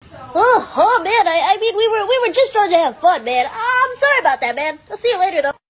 Oh man, I mean, we were just starting to have fun, man. I'm sorry about that, man. I'll see you later, though.